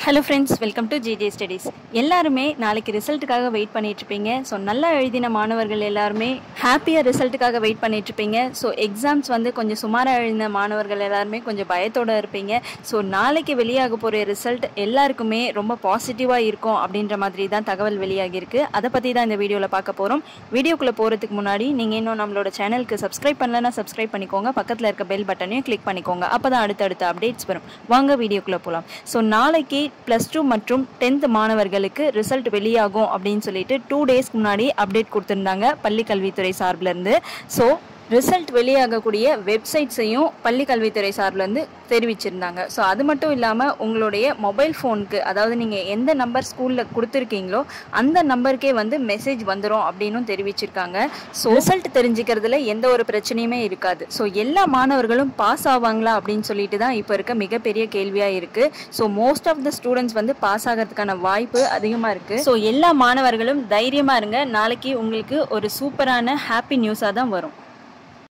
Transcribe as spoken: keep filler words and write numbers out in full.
Hello friends, welcome to G J Studies. எல்லாருமே நாளைக்கு ரிசல்ட்டுக்காக wait பண்ணிட்டு இருப்பீங்க. ஸோ நல்லா எழுதின மாணவர்கள் எல்லாருமே ஹாப்பியாக ரிசல்ட்டுக்காக வெயிட் பண்ணிட்டு இருப்பீங்க. ஸோ எக்ஸாம்ஸ் வந்து கொஞ்சம் சுமாராக எழுதின மாணவர்கள் எல்லாருமே கொஞ்சம் பயத்தோடு இருப்பீங்க. ஸோ நாளைக்கு வெளியாக போகிற ரிசல்ட் எல்லாருக்குமே ரொம்ப பாசிட்டிவாக இருக்கும் அப்படின்ற மாதிரி தான் தகவல் வெளியாகிருக்கு. அதை பற்றி தான் இந்த வீடியோவில் பார்க்க போகிறோம். வீடியோக்குள்ளே போகிறதுக்கு முன்னாடி நீங்கள் இன்னும் நம்மளோட சேனலுக்கு சப்ஸ்கிரைப் பண்ணலன்னா சப்ஸ்கிரைப் பண்ணிக்கோங்க. பக்கத்தில் இருக்க பெல் பட்டனையும் கிளிக் பண்ணிக்கோங்க. அப்போ தான் அடுத்தடுத்த அப்டேட்ஸ் வரும். வாங்க வீடியோக்குள்ளே போகலாம். ஸோ நாளைக்கு ப்ளஸ் டூ மற்றும் டென்த் மாணவர்களுக்கு ரிசல்ட் வெளியாகும் அப்படின்னு சொல்லிட்டு டூ டேஸ்க்கு முன்னாடி அப்டேட் கொடுத்துருந்தாங்க பள்ளி கல்வித்துறை சார்பிலேருந்து. ஸோ ரிசல்ட் வெளியாகக்கூடிய வெப்சைட்ஸையும் பள்ளி கல்வித்துறை சார்பிலேருந்து தெரிவிச்சிருந்தாங்க. ஸோ அது மட்டும் இல்லாமல் உங்களுடைய மொபைல் ஃபோனுக்கு, அதாவது நீங்கள் எந்த நம்பர் ஸ்கூலில் கொடுத்துருக்கீங்களோ அந்த நம்பருக்கே வந்து மெசேஜ் வந்துடும் அப்படின்னு தெரிவிச்சிருக்காங்க. ஸோ ரிசல்ட் தெரிஞ்சுக்கிறதுல எந்த ஒரு பிரச்சனையுமே இருக்காது. ஸோ எல்லா மாணவர்களும் பாஸ் ஆவாங்களா அப்படின்னு சொல்லிட்டு தான் இப்போ இருக்க மிகப்பெரிய கேள்வியாக இருக்குது. So most of the students வந்து பாஸ் ஆகிறதுக்கான வாய்ப்பு அதிகமாக இருக்குது. ஸோ எல்லா மாணவர்களும் தைரியமாக இருங்க. நாளைக்கு உங்களுக்கு ஒரு சூப்பரான ஹாப்பி நியூஸாக தான் வரும்.